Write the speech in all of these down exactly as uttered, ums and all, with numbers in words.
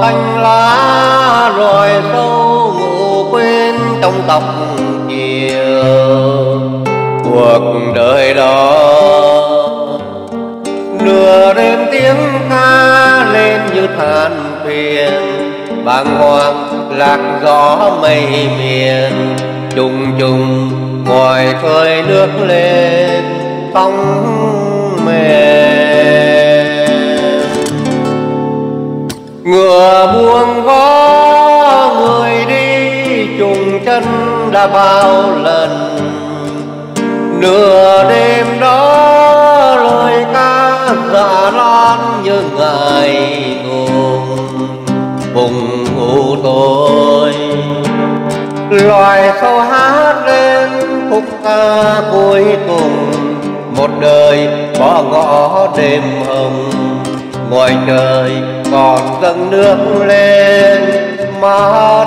xanh lá rồi sâu ngủ quên trong tóc chiều. Cuộc đời đó nửa đêm tiếng ca lên như than phiền, bàng hoàng lạc gió mây miền, trùng trùng ngoài khơi nước lên sóng mềm. Ngựa buông gió người đi trùng chân đã bao lần, nửa đêm đó lời ca dạ lan như ngày ngùng vùng u tối. Loài sâu hát lên khúc ca cuối cùng, một đời bỏ ngõ đêm hồng, ngoài trời còn dâng nước lên mắt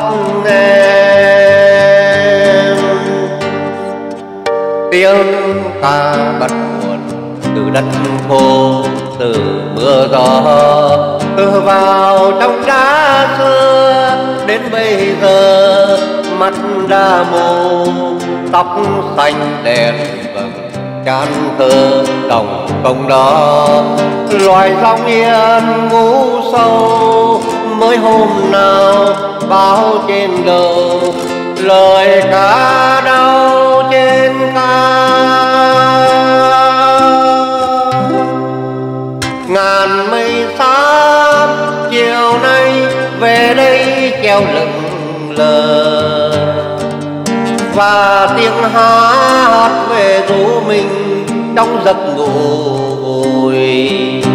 em. Tiếng ca bắt nguồn từ đất khô, từ mưa gió, từ vào trong đá xưa đến bây giờ mắt đã mù, tóc xanh đen vầng trán thơ đồng công đó. Loài rong yên ngủ sâu mới hôm nào báo trên đầu, lời ca đau trên cao. Ngàn mây xám chiều nay về đây treo lững lờ, và tiếng hát về ru mình trong giấc ngủ vùi.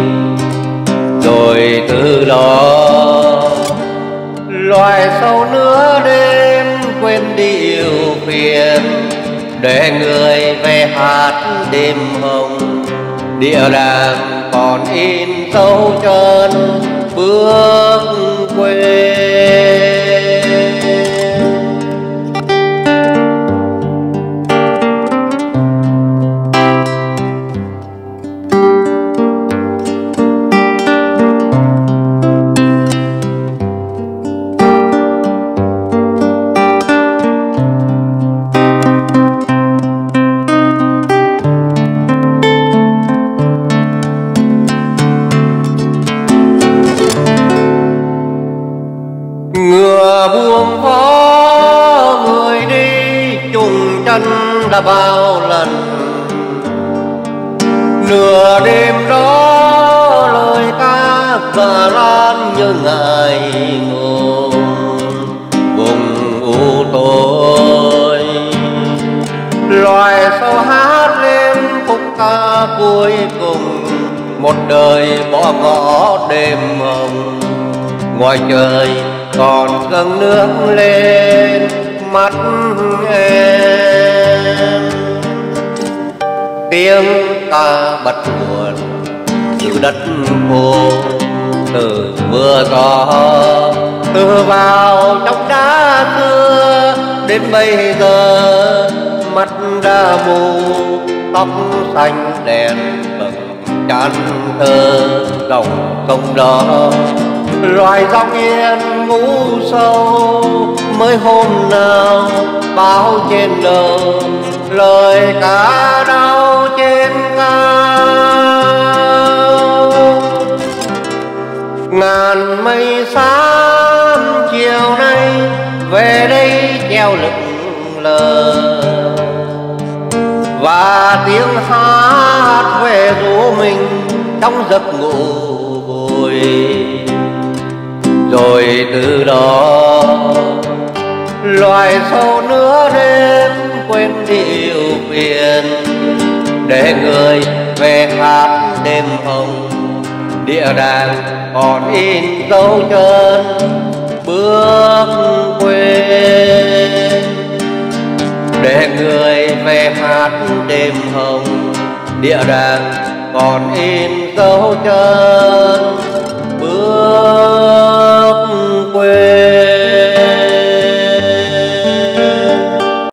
Rồi từ đó loài sâu nửa đêm quên đi yêu phiền, để người về hát đêm hồng, địa đàng còn in dấu chân bước quê. Ngựa buông gió người đi trùng chân đã bao lần, nửa đêm đó lời ca dạ lan như ngày ngùng vùng u tối. Loài sâu hát lên khúc ca cuối cùng, một đời bỏ ngõ đêm hồng, ngoài trời còn dâng nước lên mắt em. Tiếng ca bật nguồn từ đất khô, từ mưa gió, từ vào trong đá xưa đến bây giờ mắt đã mù, tóc xanh đen vầng trán thơ đồng công đó. Loài rong yên ngủ sâu mới hôm nào báo trên đầu, lời ca đau trên cao. Ngàn mây xám chiều nay về đây treo lững lờ, và tiếng hát về ru mình trong giấc ngủ vùi. Rồi từ đó loài sâu nửa đêm quên đi yêu phiền, để người về hát đêm hồng, địa đàng còn in dấu chân bước quê. Để người về hát đêm hồng, địa đàng còn in dấu chân